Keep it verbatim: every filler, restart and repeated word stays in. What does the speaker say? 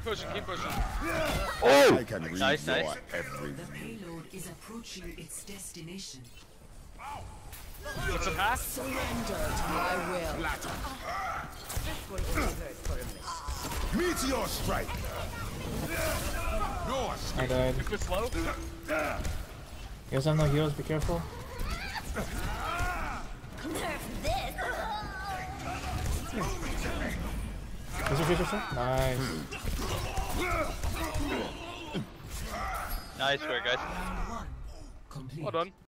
pushing, keep pushing. Oh! I can read Nice, your nice. every The payload is approaching its destination. What's a pass? Surrender to my will. This will only hurt for a minute. meteor strike. No escape. I died. If it's slow. You guys have no heals, be careful. Nerf this. Is it Fisher? Nice. Nice work, guys. Complete. Well done.